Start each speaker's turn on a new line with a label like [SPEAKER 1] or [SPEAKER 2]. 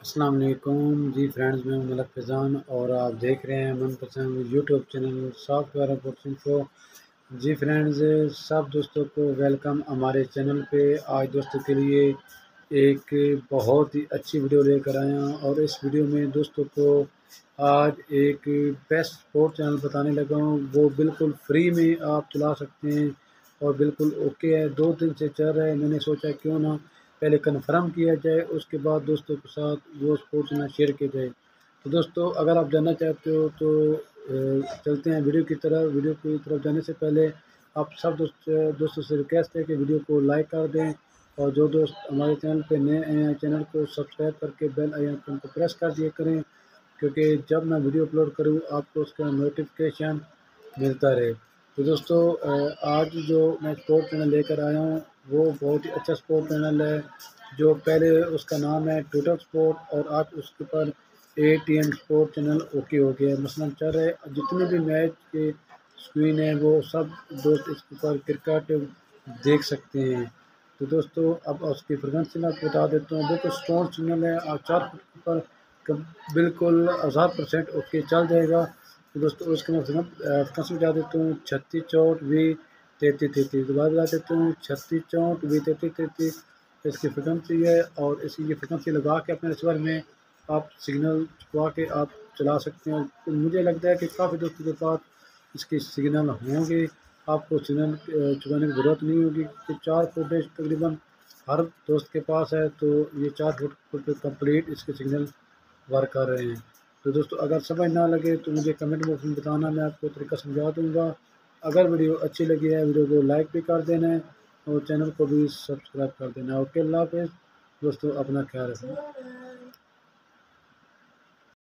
[SPEAKER 1] السلام علیکم جی فرینڈز، میں ہوں ملک فیضان اور آپ دیکھ رہے ہیں من پسند YouTube channel software info. جی فرینڈز، سب دوستوں کو ویلکم ہمارے چینل پہ۔ آج دوستوں کے لیے ایک بہت ہی اچھی ویڈیو لے کر آیا ہوں، اور اس ویڈیو میں دوستوں کو آج ایک بیسٹ سپورٹ چینل بتانے لگا ہوں۔ وہ بالکل فری میں آپ چلا سکتے ہیں اور بالکل اوکے ہے۔ 2 دن سے چل رہا ہے، میں نے سوچا کیوں نہ پہلے کنفرم کیا جائے، اس کے بعد دوستوں کے ساتھ وہ سپورٹ چینل شیئر کیا جائے۔ تو دوستوں، اگر آپ جاننا چاہتے ہو تو چلتے ہیں ویڈیو کی طرف۔ ویڈیو کی طرف جانے سے پہلے آپ سب دوستوں سے ریکویسٹ ہے کہ ویڈیو کو لائک کر دیں، اور جو دوست ہمارے چینل پہ نئے آئے ہیں چینل کو سبسکرائب کر کے بیل آئیکن کو پریس کر دیا کریں، کیونکہ جب میں ویڈیو اپلوڈ کروں آپ کو اس کا نوٹیفیکیشن ملتا رہے۔ تو دوستوں، آج جو میں سپورٹ چینل لے کر آیا ہوں وہ بہت ہی اچھا سپورٹ چینل ہے، جو پہلے اس کا نام ہے ٹوٹل سپورٹ، اور آج اس کے اوپر ATN سپورٹ چینل اوکے ہو گیا ہے۔ مثلاً چل رہے جتنے بھی میچ کے اسکرین ہیں وہ سب دوست اس کے اوپر کرکٹ دیکھ سکتے ہیں۔ تو دوستوں، اب اس کی فریکوینسی میں آپ کو بتا دیتا ہوں۔ بالکل اسٹرانگ سگنل ہے، اور 4 فٹ کے اوپر بالکل 1000% اوکے چل جائے گا۔ تو دوستوں، اس کے میں فریکوینسی بتا دیتا ہوں 3664V3333۔ دوبارہ بتا دیتا ہوں 3664V3333 اس کی فریکوینسی ہے، اور اسی کی فریکوینسی لگا کے اپنے ریسیور میں آپ سگنل چھپوا کے آپ چلا سکتے ہیں۔ تو مجھے لگتا ہے کہ کافی دوستوں کے پاس اس کی سگنل ہوں گے، آپ کو سگنل چلانے کی ضرورت نہیں ہوگی، کہ 4 فوٹیج تقریباً ہر دوست کے پاس ہے، تو یہ 4 فٹ پہ کمپلیٹ اس کے سگنل ورک کر رہے ہیں۔ تو دوستوں، اگر سمجھ نہ لگے تو مجھے کمنٹ باکس میں بتانا، میں آپ کو طریقہ سمجھا دوں گا۔ اگر ویڈیو اچھی لگی ہے ویڈیو کو لائک بھی کر دینا ہے، اور چینل کو بھی سبسکرائب کر دینا ہے۔ اوکے، اللہ حافظ دوستوں، اپنا خیال رکھیں۔